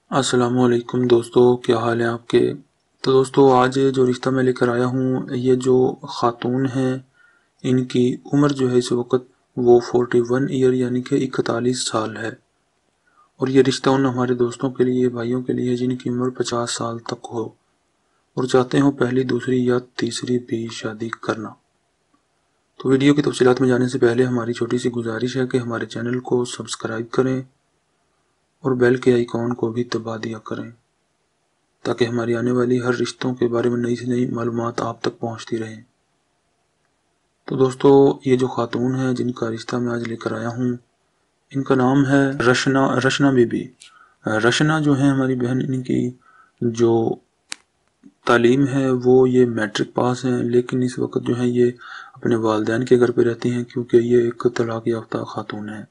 السلام علیکم دوستو، کیا حال ہیں آپ کے؟ تو دوستو آج جو رشتہ میں لے کر آیا ہوں، یہ جو خاتون ہیں ان کی عمر جو ہے اس وقت وہ 41 ایئر یعنی کہ 41 سال ہے، اور یہ رشتہ ان ہمارے دوستوں کے لیے، بھائیوں کے لیے جن کی عمر 50 سال تک ہو اور چاہتے ہوں پہلی، دوسری یا تیسری بھی شادی کرنا۔ تو ویڈیو کی تفصیلات میں جانے سے پہلے ہماری چھوٹی سی گزارش ہے کہ ہمارے چینل کو سبسکرائب کریں اور بیل کے آئیکن کو بھی دبا دیا کریں تاکہ ہماری آنے والی ہر رشتوں کے بارے میں نئی سے نئی معلومات آپ تک پہنچتی رہیں۔ تو دوستو یہ جو خاتون ہیں جن کا رشتہ میں آج لے کر آیا ہوں، ان کا نام ہے رشنا بی بی۔ رشنا جو ہیں ہماری بہن، ان کی جو تعلیم ہے وہ یہ میٹرک پاس ہیں، لیکن اس وقت جو ہیں یہ اپنے والدین کے گھر پہ رہتی ہیں کیونکہ یہ ایک طلاق یافتہ خاتون ہیں۔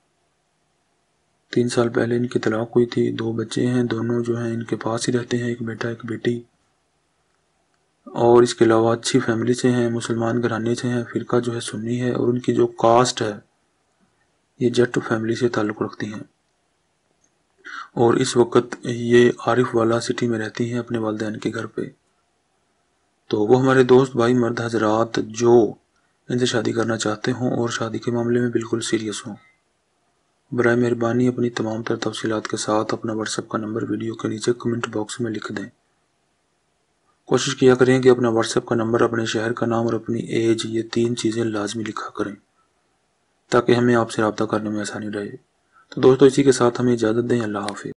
3 سال پہلے ان کی طلاق ہوئی تھی، 2 بچے ہیں، دونوں جو ہیں ان کے پاس ہی رہتے ہیں، ایک بیٹا ایک بیٹی، اور اس کے علاوہ اچھی فیملی سے ہیں، مسلمان گھرانے سے ہیں، فرقہ جو ہے سنی ہے، اور ان کی جو کاسٹ ہے یہ جٹ فیملی سے تعلق رکھتی ہیں، اور اس وقت یہ عارف والا سٹی میں رہتی ہیں اپنے والدین کے گھر پہ۔ تو وہ ہمارے دوست بھائی مرد حضرات جو ان سے شادی کرنا چاہتے ہوں اور شادی کے معاملے میں بالکل سیریس ہوں، برائے مہربانی اپنی تمام تر تفصیلات کے ساتھ اپنا واٹس ایپ کا نمبر ویڈیو کے نیچے کمنٹ باکس میں لکھ دیں۔ کوشش کیا کریں کہ اپنا واٹس ایپ کا نمبر، اپنے شہر کا نام اور اپنی ایج، یہ 3 چیزیں لازمی لکھا کریں تاکہ ہمیں آپ سے رابطہ کرنے میں آسانی رہے۔ تو دوستو اسی کے ساتھ ہمیں اجازت دیں، اللہ حافظ۔